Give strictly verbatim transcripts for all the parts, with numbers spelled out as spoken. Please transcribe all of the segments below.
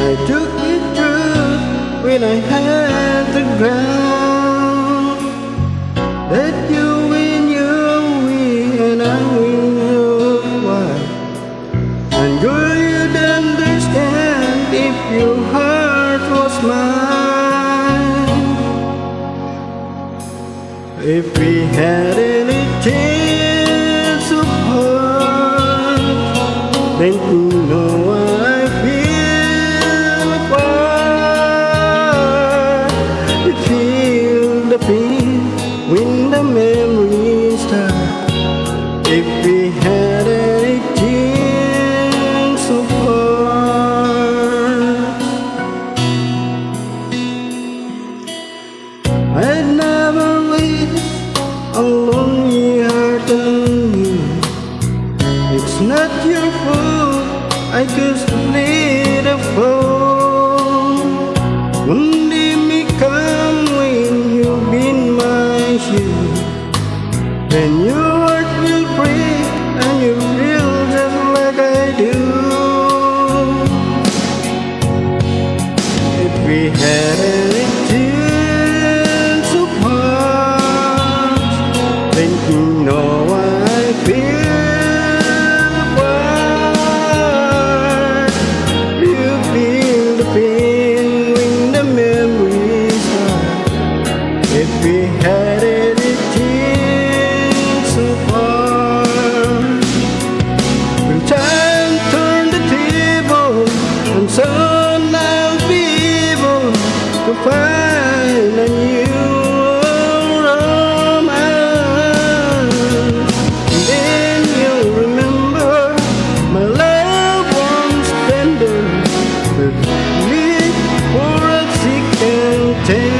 I took it through when I had the ground. That you win your way and I win your why. And girl, you'd understand if your heart was mine. If we had any chance of heart, then you know what I feel apart. You feel the pain when the memories start. If we had any chance of heart, I'd never wish a lonely heart on you. It's not your fault, I just need a phone. One day may come when you've been my shield, then your heart will break and you feel just like I do. If we had any chance of heart, then you know what I feel. If we had any chance of heart, when time turned the table and soon I'll be able to find a new romance. And then you'll remember my loved one's tender with me for a sick and ten.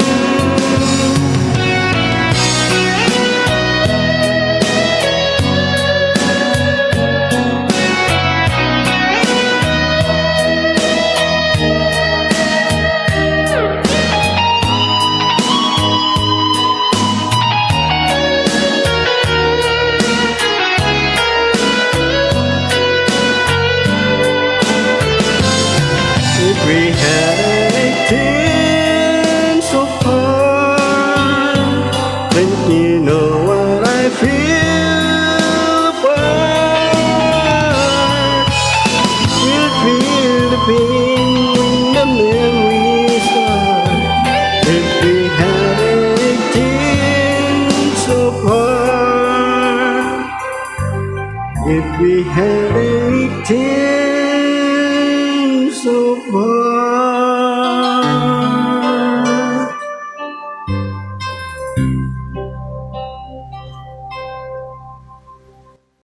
If we had any chance of heart, then you know what I feel apart. You'll feel the pain when the memories start. If we had any chance of heart, if we had any chance of heart.